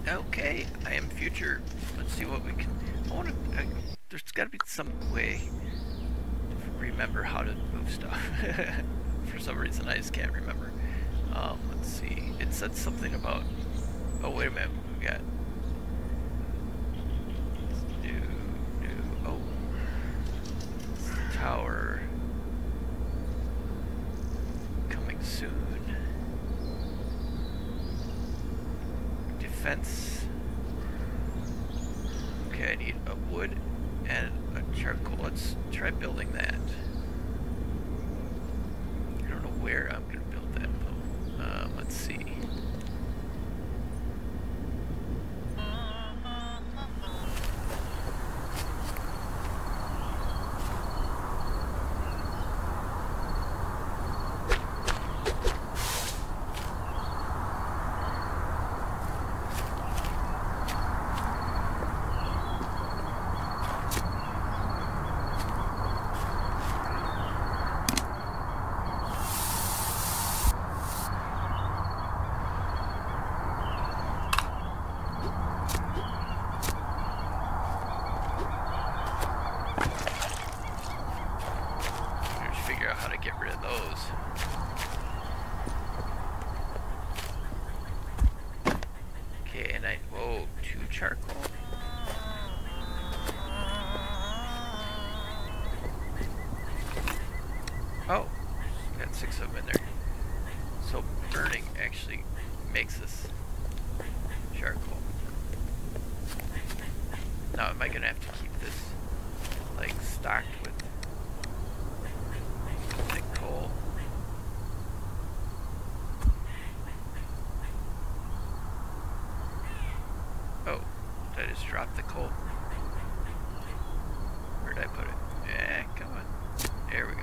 Okay, I am future. Let's see what we can. There's got to be some way to remember how to move stuff. For some reason, I just can't remember. Let's see. It said something about. Oh, wait a minute. We got. Oh. Tower. Coming soon. Defense. Okay, I need a wood and a charcoal. Let's try building that. I don't know where I'm going to build that though. Let's see. Oh, got 6 of them in there. So burning actually makes this charcoal. Now am I gonna have to keep this like stocked with thick coal? Oh, did I just drop the coal? Where did I put it? Yeah, come on. There we go.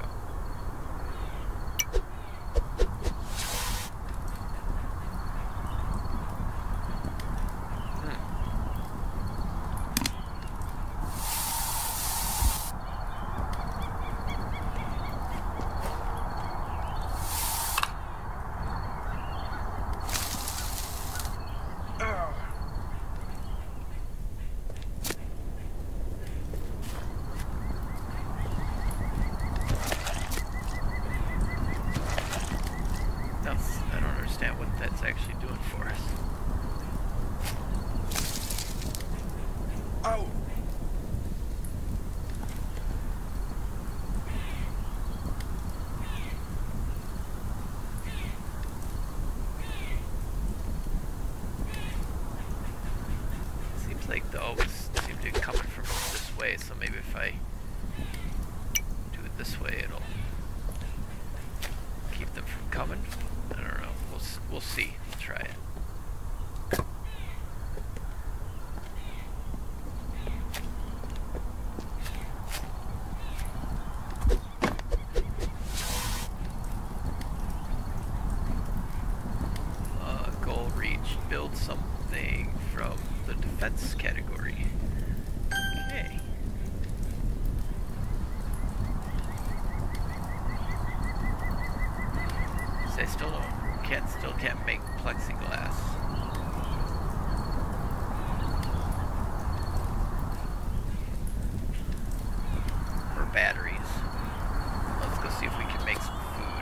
Like they always seem to be coming from this way, so maybe if I do it this way, it'll keep them from coming. I don't know. We'll see. We'll try it. Goal reached. Build something from the defense category. Okay. So I still can't make plexiglass. Or batteries. Let's go see if we can make some food.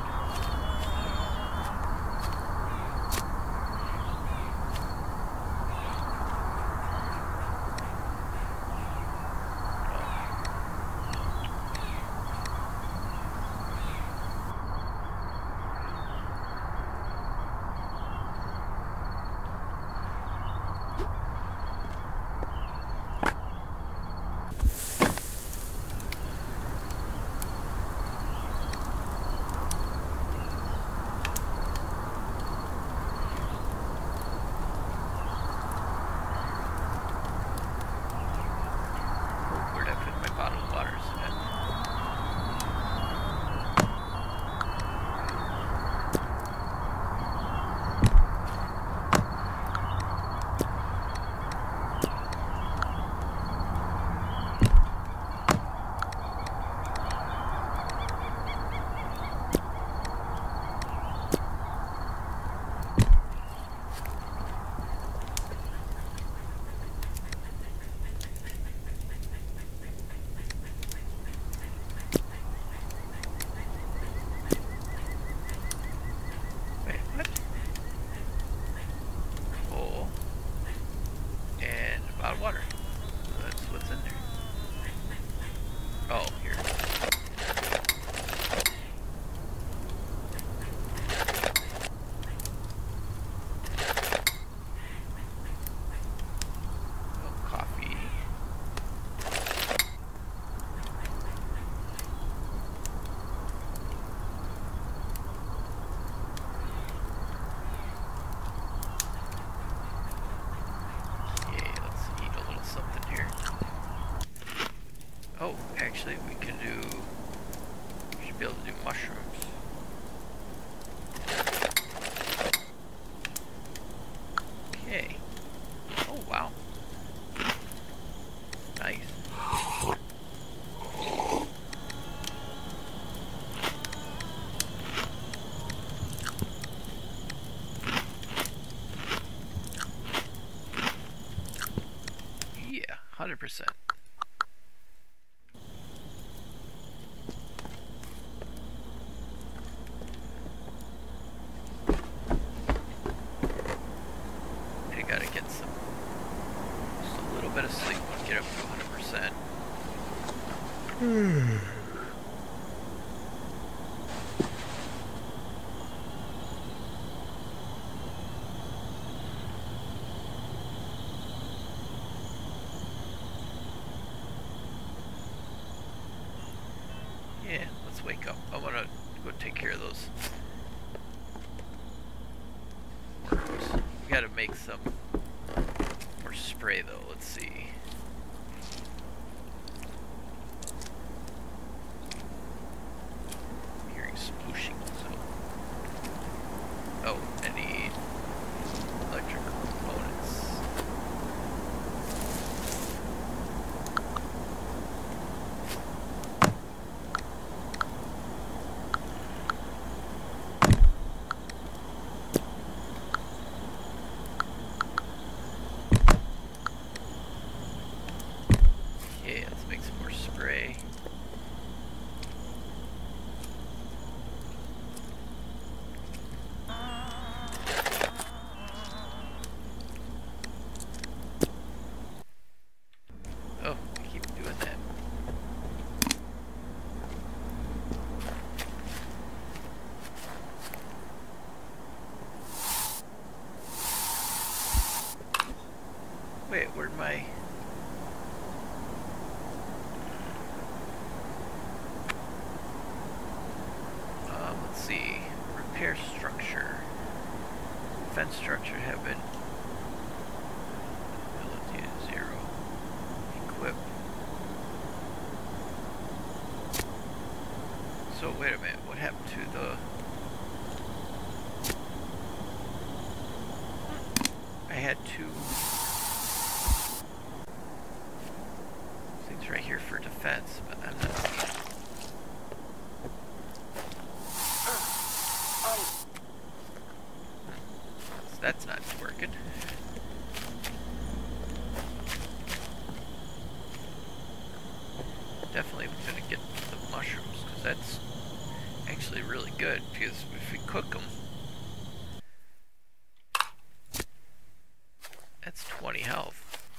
Oh, actually we can do, we should be able to do mushrooms. Okay. Oh wow. Nice. Yeah, 100%. I gotta get some, just a little bit of sleep and get up to 100%. Yeah, let's wake up. I wanna go take care of those worms. We gotta make some more spray though, let's see. I'm hearing splooshing, so. Oh, I need electrical components. Okay, let's make some more spray. Oh, I keep doing that. Wait, where'd my... let's see. Repair structure. Fence structure have been... ability to 0. Equip. So wait a minute, what happened to the... I had two things right here for defense, but I'm not seeing it. So that's not working. Definitely gonna get the mushrooms, because that's actually really good, because if we cook them, that's 20 health.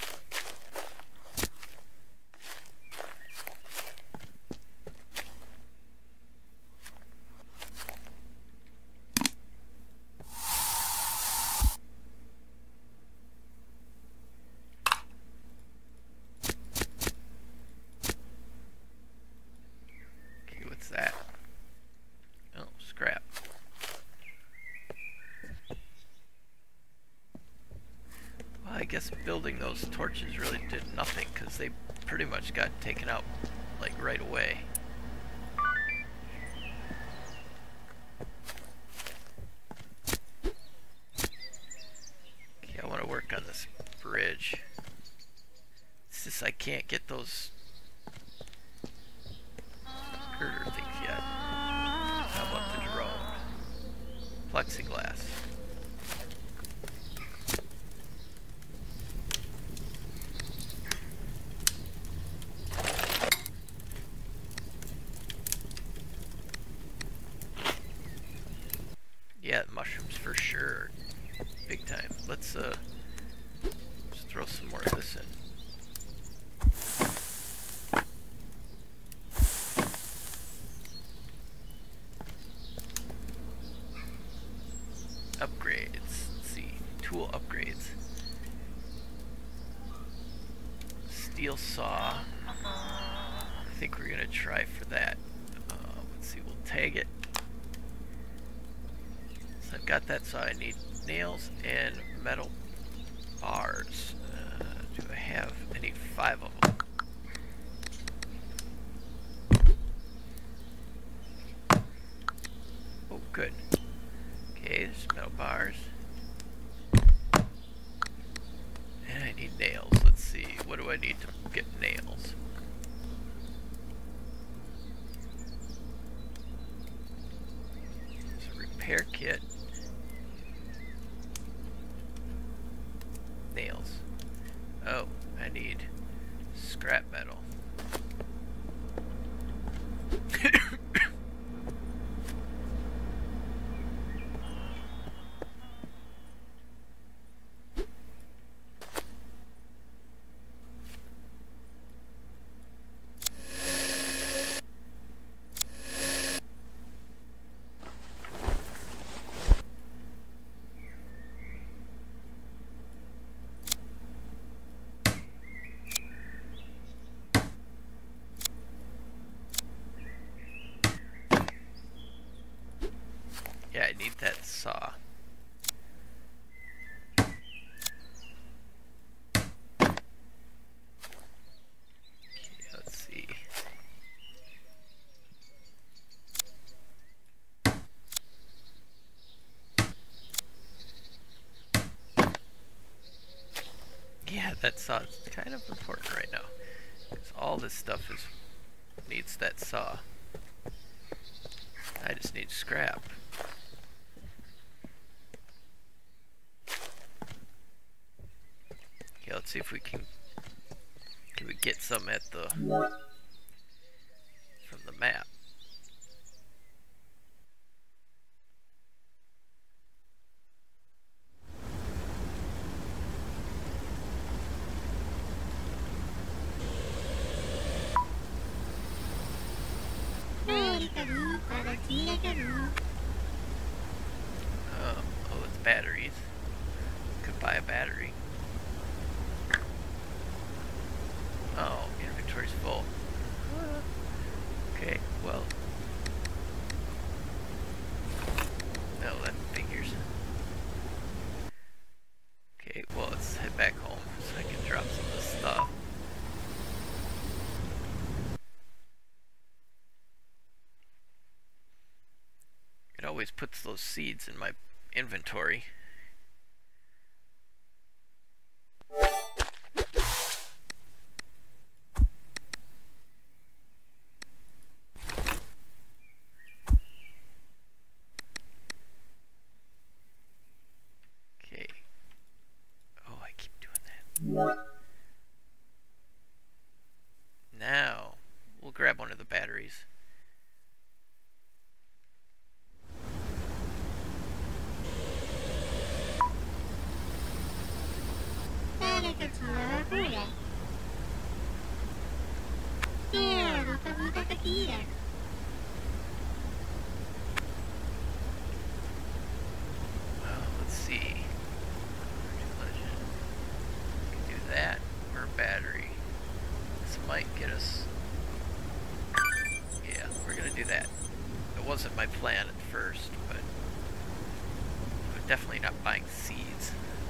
Okay, what's that? Oh, scrap. Well, I guess building those torches really did nothing, because they pretty much got taken out, like, right away. Okay, I want to work on this bridge. It's just I can't get those girder things yet. How about the drone? Plexiglass. Yeah, mushrooms for sure. Big time. Let's just throw some more of this in. Upgrades. Let's see. Tool upgrades. Steel saw. I think we're gonna try for that. Let's see. We'll tag it. So I've got that saw. I need nails and metal bars. Do I have? I need 5 of them. I need to get nails. There's a repair kit. Nails. Oh, I need scrap metal. Yeah, I need that saw. Okay, let's see. Yeah, that saw is kind of important right now, because all this stuff needs that saw. I just need scrap. Okay, let's see if we can we get some at the from the map. Oh, it's batteries. Could buy a battery. Oh, inventory's full. Okay, well. No, that figures. Okay, well, let's head back home so I can drop some of this stuff. It always puts those seeds in my inventory. Okay. Oh, I keep doing that. Now, we'll grab one of the batteries. Let's see. Do that or a battery. This might get us. Yeah, we're gonna do that. It wasn't my plan at first, but I'm definitely not buying seeds.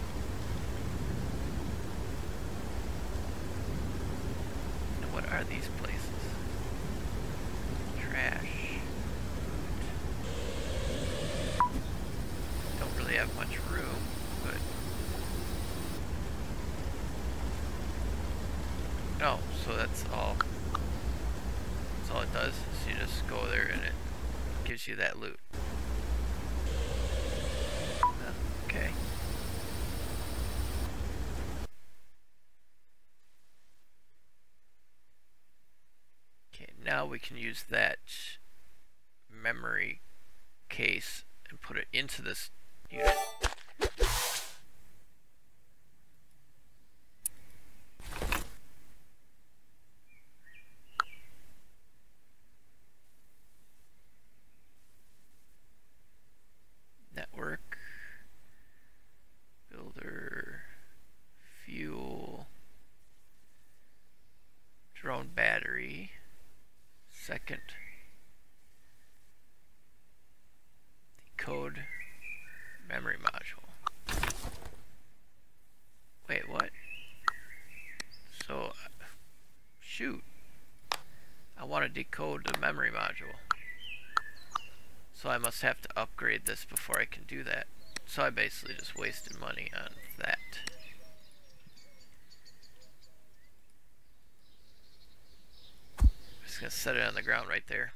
And what are these places? Trash. Don't really have much room, but no, so that's all. That's all it does is you just go there and it gives you that loot. Okay. Okay, now we can use that memory case and put it into this unit. Network, builder, fuel, drone battery, second, decode, memory module. Wait, what? So, shoot. I want to decode the memory module. So I must have to upgrade this before I can do that. So I basically just wasted money on that. set it on the ground right there.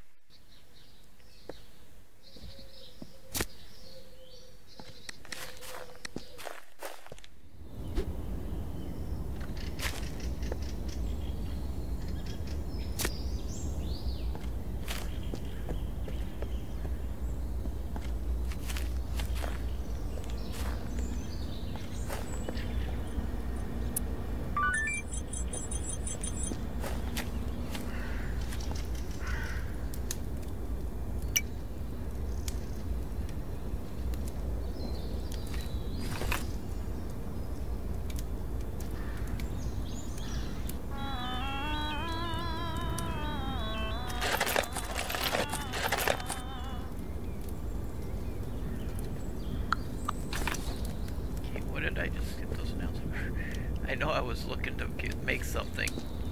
I just get those nails. I know I was looking to make something.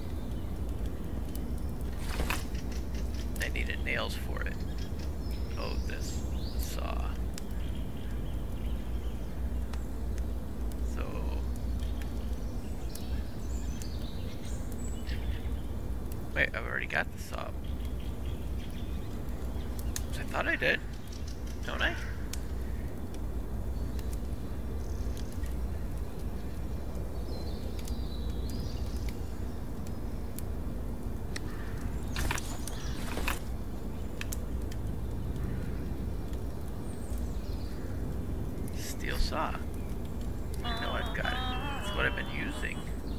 I needed nails for it. Oh, this saw. So wait, I've already got the saw. I thought I did, don't I? Steel saw. I know I've got it. That's what I've been using.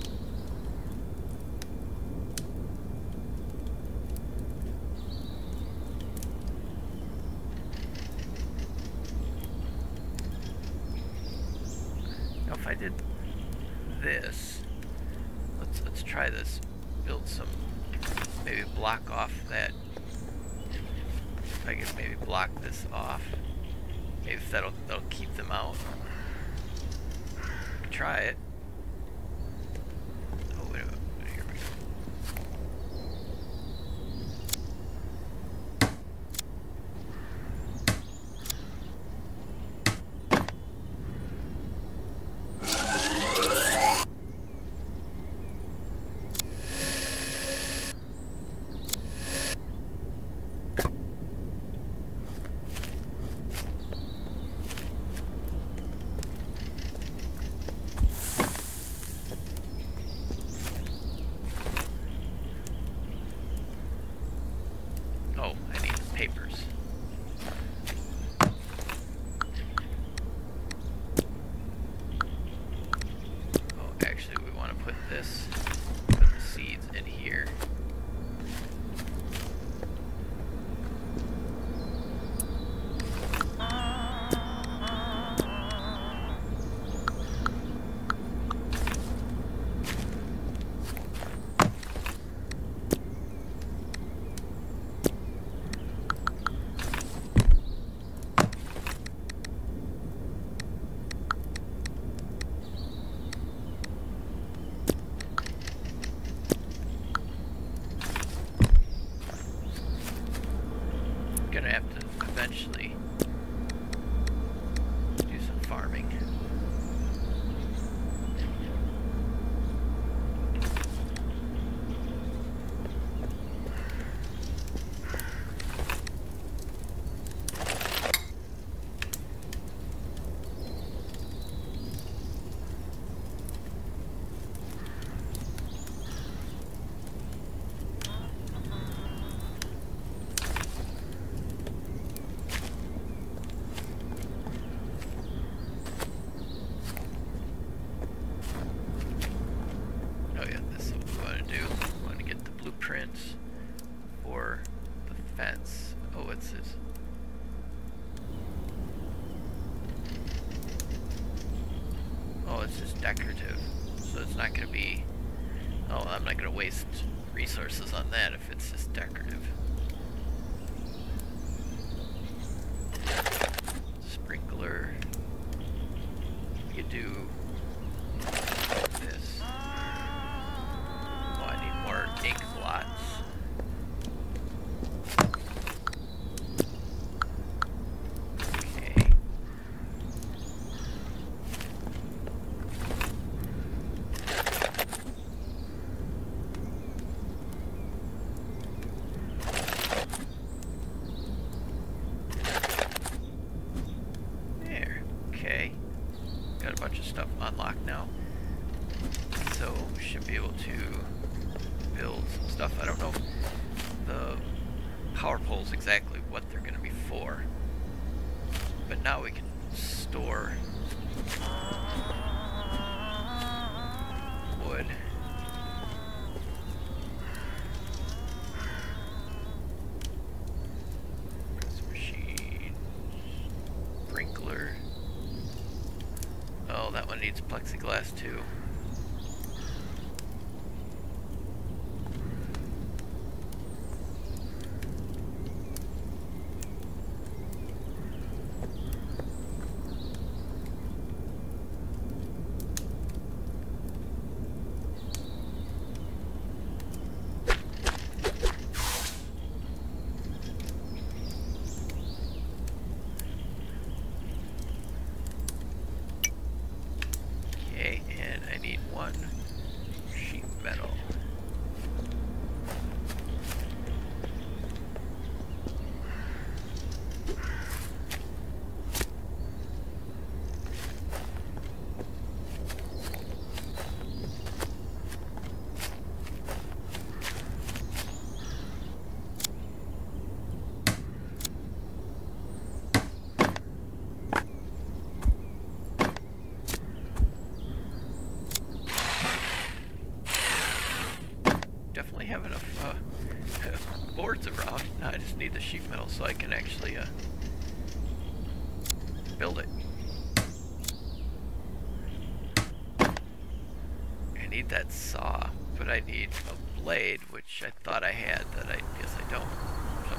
Now if I did this, let's try this. Build some, maybe block off that. If I could maybe block this off. Maybe if that'll keep them out. Try it. Oh, wait a minute. Here we papers. Oh, actually we want to put the seeds in here. Gonna have to eventually do some farming. For the fence. Oh, it's this. Oh, it's just decorative. So it's not going to be. Oh, I'm not going to waste resources on that if it's just decorative. Sprinkler. You could do this. Oh, I need more ink blots. So we should be able to build some stuff. I don't know the power poles exactly what they're going to be for, but now we can store wood. Press machine. Sprinkler. Oh, that one needs plexiglass too. Have enough boards around. I just need the sheet metal so I can actually build it. I need that saw, but I need a blade, which I thought I had that I guess I don't. So,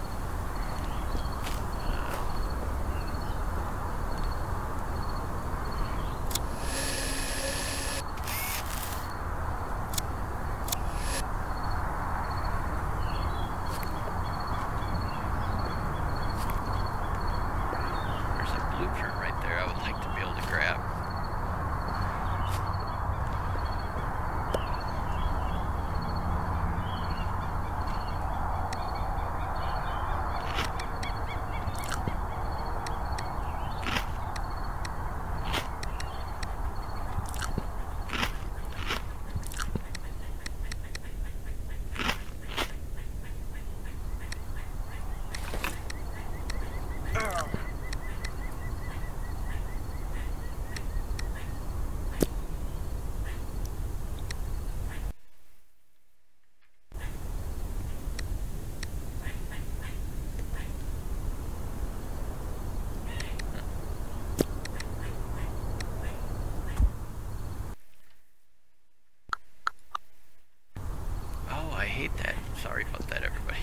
I hate that. Sorry about that, everybody.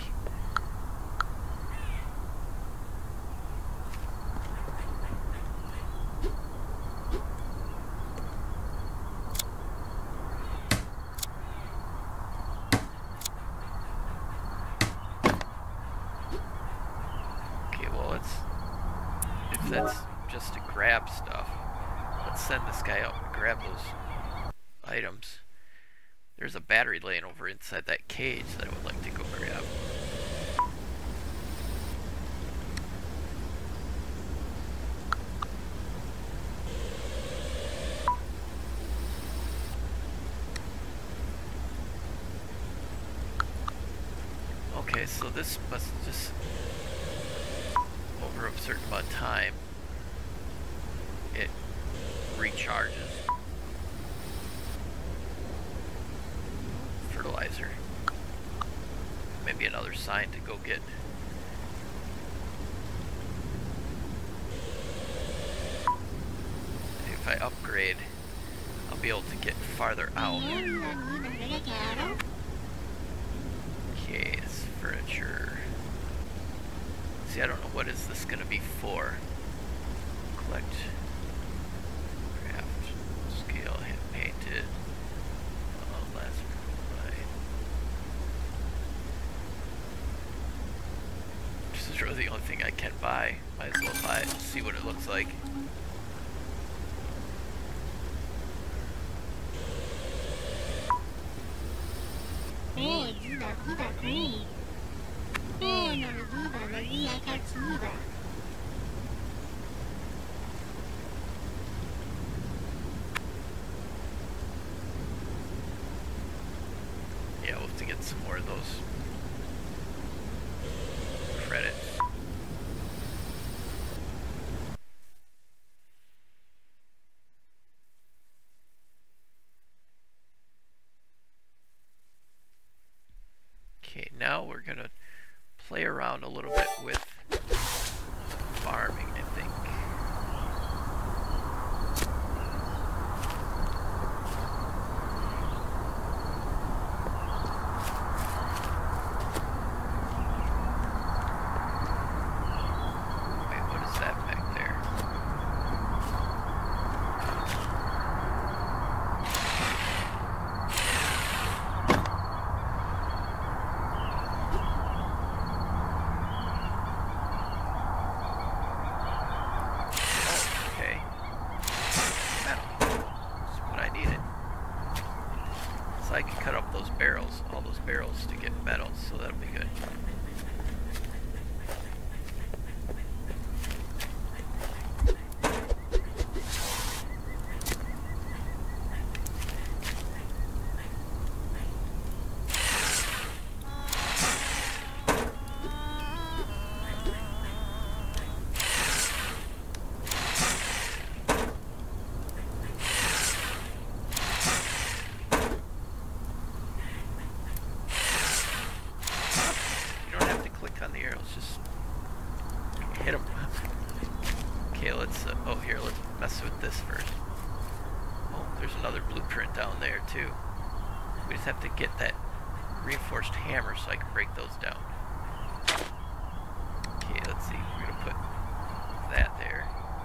Okay, well, if that's just to grab stuff, let's send this guy out and grab those items. There's a battery laying over inside that cage that I would like to go grab. Okay, so this must just, over a certain amount of time, it recharges. Fertilizer. Maybe another sign to go get. If I upgrade, I'll be able to get farther out. Okay, it's furniture. See, I don't know what is this gonna be for. Collect, craft, scale, hand painted. This is really the only thing I can buy. Might as well buy it and see what it looks like. get some more of those credits. Okay, now we're gonna play around a little bit with farming, I think. Wait, what is that back there? I can cut up those barrels, all those barrels to get metals, so that'll be good. On the arrows, just hit them. Okay, let's oh, here, let's mess with this first. Oh, there's another blueprint down there too. We just have to get that reinforced hammer so I can break those down. Okay, let's see, we're gonna put that there.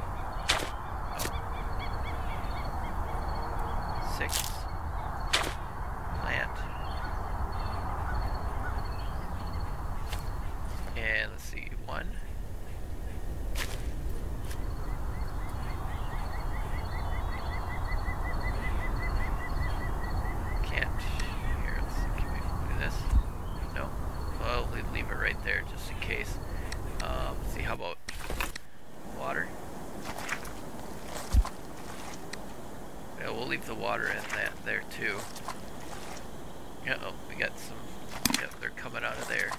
Oh. 6 plant. And let's see, 1. Can't. Here, let's see, can we do this? No. Well, we'll leave it right there just in case. Let's see, how about water? Yeah, we'll leave the water in that there too. Uh-oh, we got some, yep, they're coming out of there.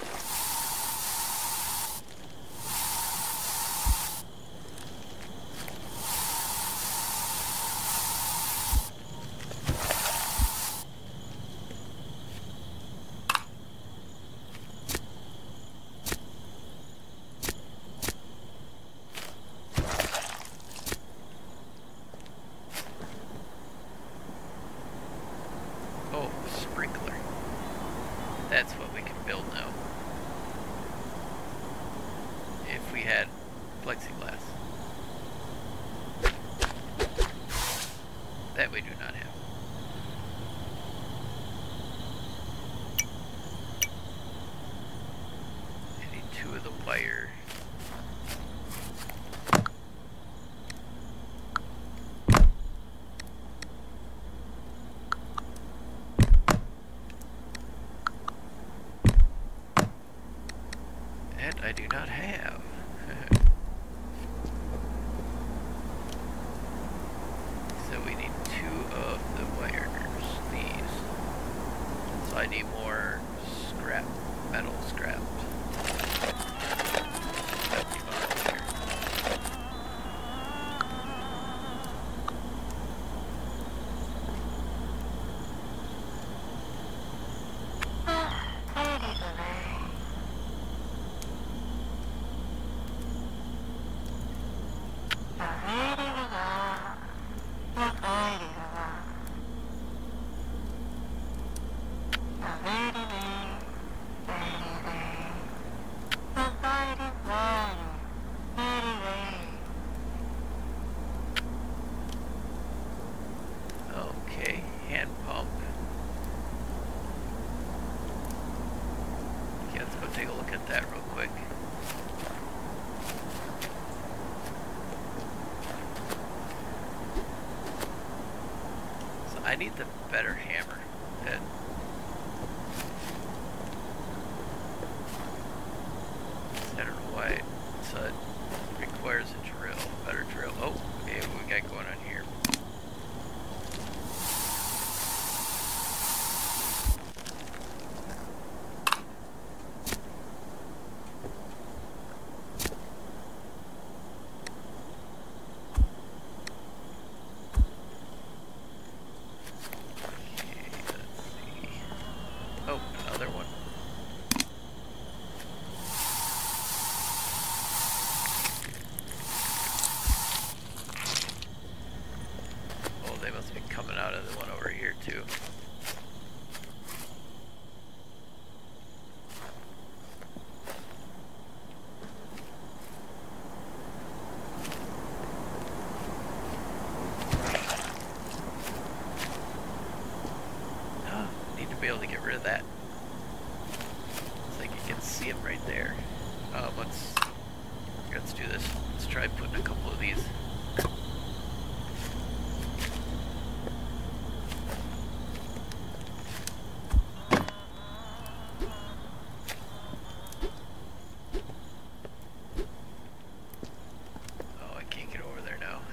That's what we can build now. If we had plexiglass. That we do not have. I need 2 of the wire. I do not have. So we need 2 of the wires, these. So I need more scrap, metal scrap. Okay, hand pump. Okay, let's go take a look at that real quick. So I need the better hammer. I don't know why it requires a drill, better drill. Oh, okay, what we got going on here? too. Oh, need to be able to get rid of that. It's like you can see them right there. Let's do this. Let's try putting a couple of these. Oh, I can't get over there now.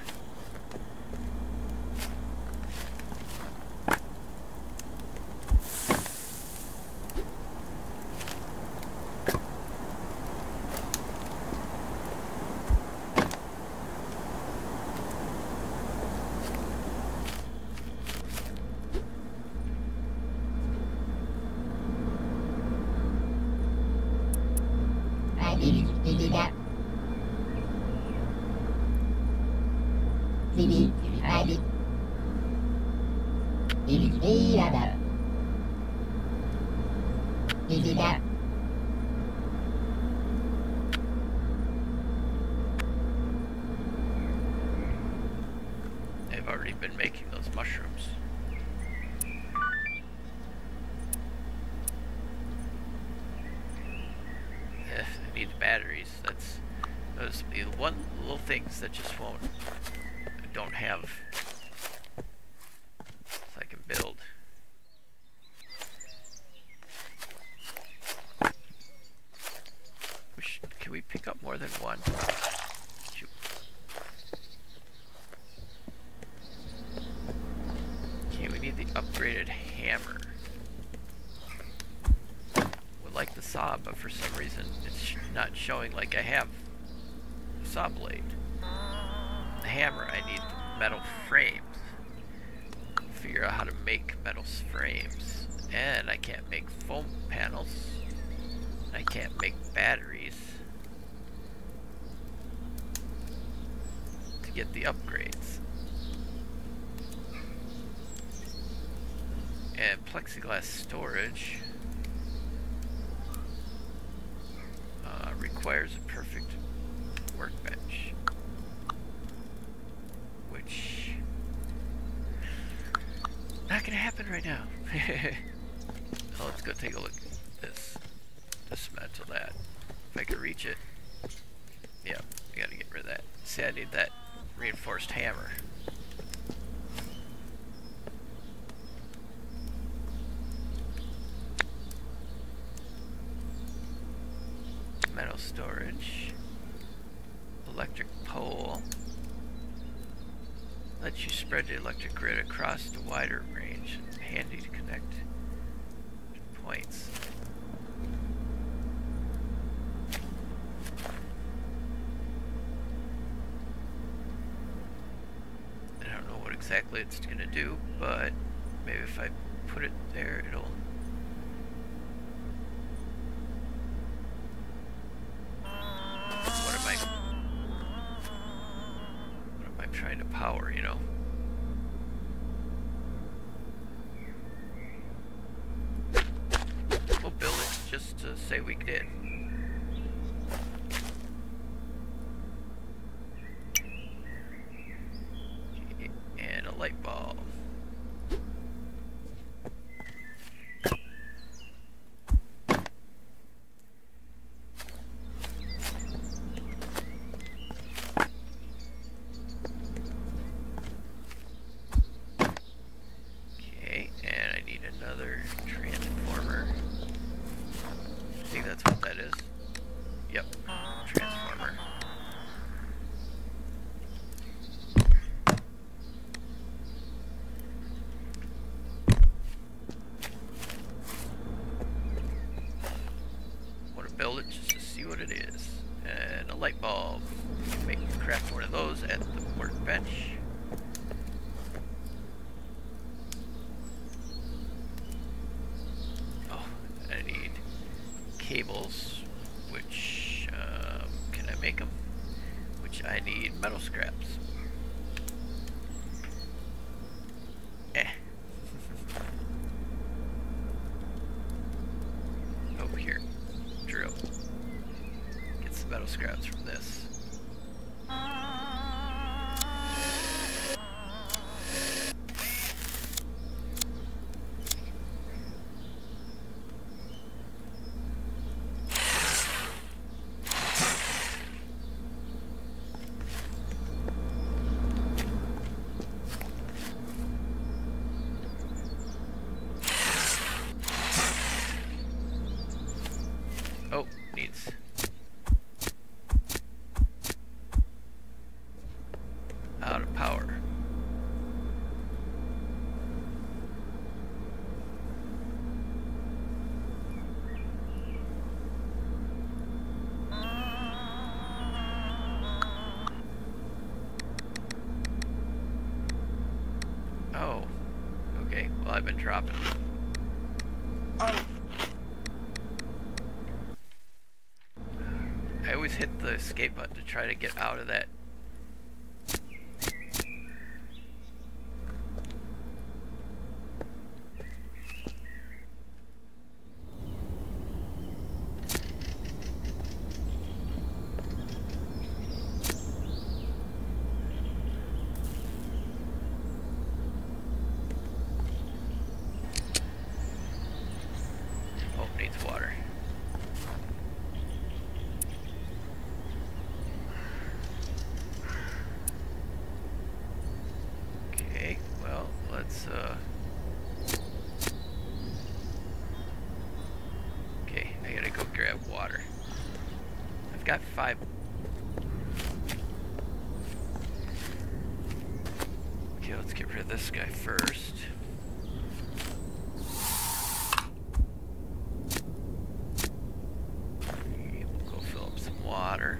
I've already been making those mushrooms. I need batteries. That's those are the one little things that just won't. I don't have. So I can build. Can we pick up more than one? Shoot. Okay, we need the upgraded hammer. Would like the saw, but for some reason it's not showing like I have the saw blade. The hammer, I need metal frames. Figure out how to make metal frames. And I can't make foam panels. I can't make batteries to get the upgrades. And plexiglass storage requires a perfect workbench, which not gonna happen right now. So let's go take a look at this. Dismantle that. If I can reach it. Yeah, I gotta get rid of that. See, I need that reinforced hammer. Metal storage. Electric pole. Lets you spread the electric grid across the wider range. Handy to connect points. I don't know what exactly it's gonna do, but maybe if I put it there, it'll. What am I trying to power, you know? We'll build it just to say we did. And a light bulb. Okay, and I need another transformer. I think that's what that is. Yep, transformer. Want to build it just to see what it is. And a light bulb. Craft one of those at the workbench. Oh, I need cables, which can I make them? Which I need metal scraps. scraps from this. Oh, needs. Out of power. Oh, okay. Well, I've been dropping. Oh. I always hit the escape button to try to get out of that. Oh, needs water. Okay, well, let's okay, I gotta go grab water. I've got 5. Okay, let's get rid of this guy first. Okay, we'll go fill up some water.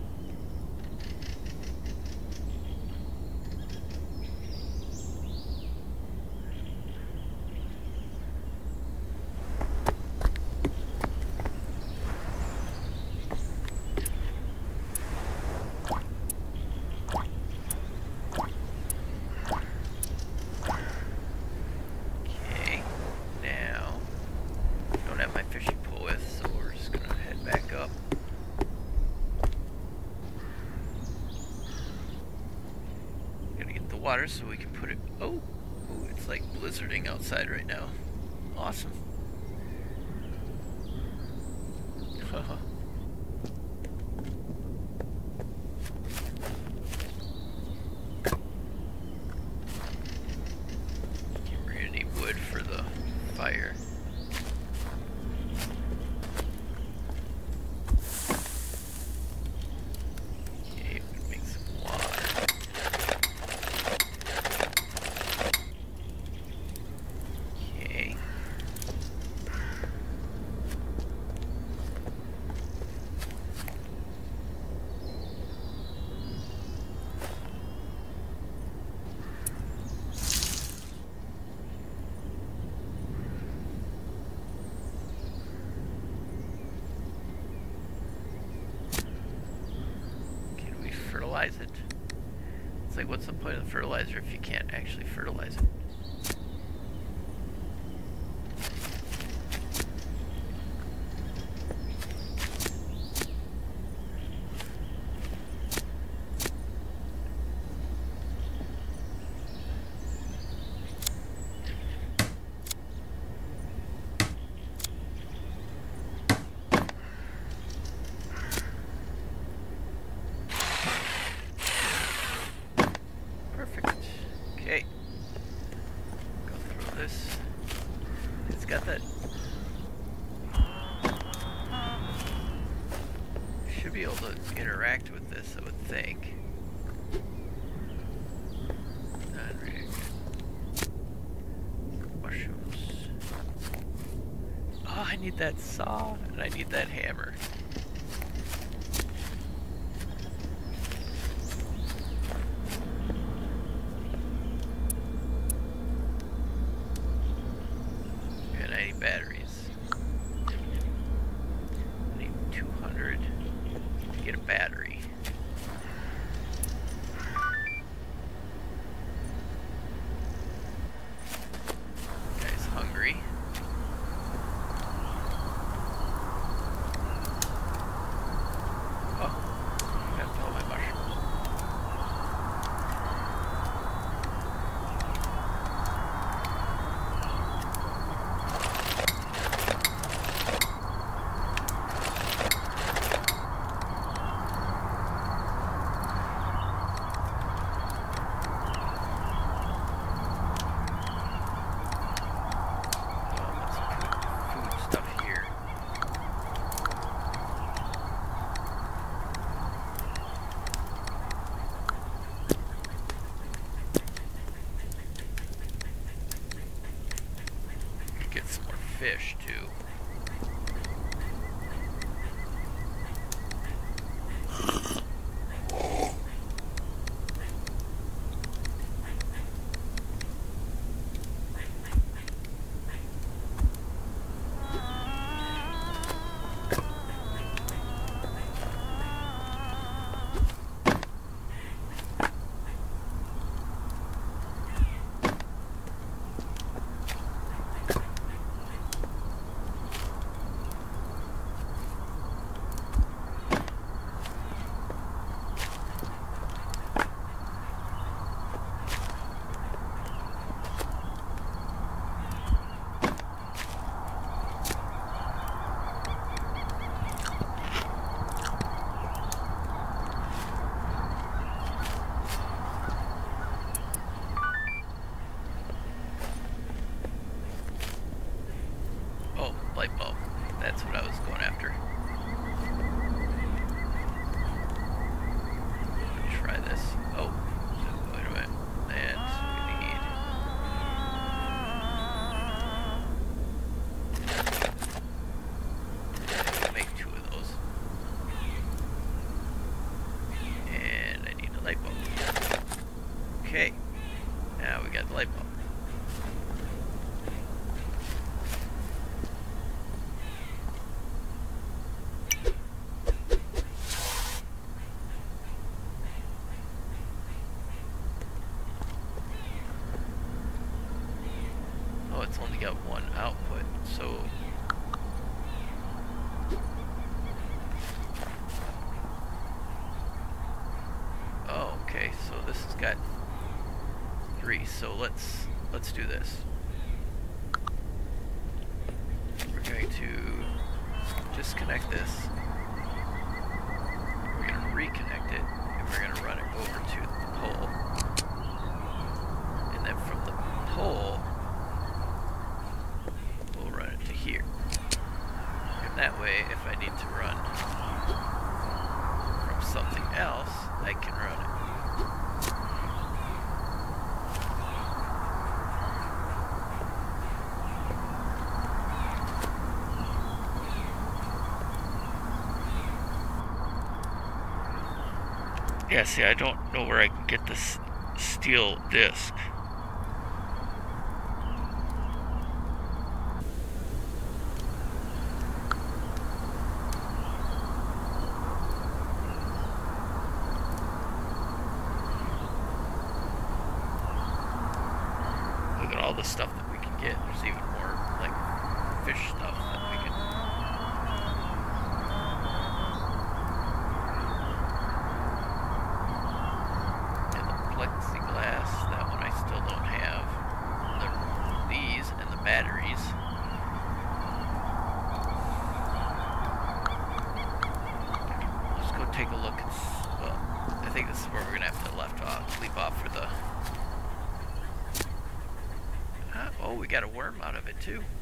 Okay, now don't have my fishing pole with, so we're just gonna head back up. Gotta get the water so we can put it. Oh, ooh, it's like blizzarding outside right now. Awesome. Okay, we're gonna need wood for the fire. Okay, we can make some water. Okay. Can we fertilize it? It's like, what's the point of the fertilizer if you can't actually fertilize it? Perfect. Okay. Go through this. It's got that. Should be able to interact with this, I would think. Not really. Mushrooms. Oh, I need that saw and I need that hammer. And I need batteries. I need 200 to get a battery. Guy's hungry. Oh. get some more fish too. Light bulb. That's what I was going after. Try this. Oh, wait a minute. And we need. Make 2 of those. And I need a light bulb. Okay. Now we got the light bulb. It's only got 1 output, so oh, okay, so this has got 3, so let's do this. We're going to disconnect this, we're going to reconnect it, and we're going to run it over to the pole, and then from the pole here. And that way, if I need to run from something else, I can run it. Yeah, see, I don't know where I can get this steel disc. All the stuff that we can get. There's even more like fish stuff that we can. And the plexiglass, that one I still don't have. These and the batteries. Let's go take a look. Well, I think this is where we're gonna have to leap off for the. Oh, we got a worm out of it too.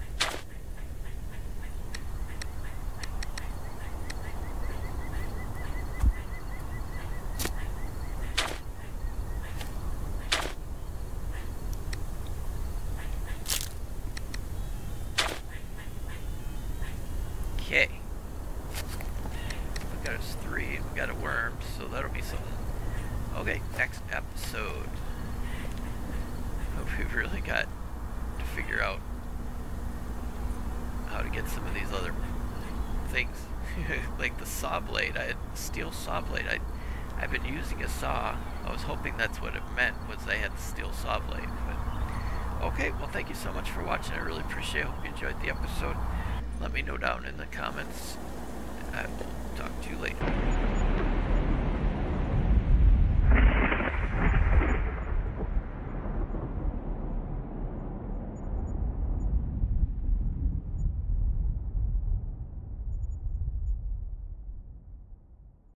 Okay. We got us 3, we got a worm, so that'll be something. Okay, next episode. Hope we've really got figure out how to get some of these other things. Like the saw blade, I had steel saw blade. I've been using a saw. I was hoping that's what it meant, was I had the steel saw blade. But okay, well, thank you so much for watching. I really appreciate it. Hope you enjoyed the episode. Let me know down in the comments. I will talk to you later.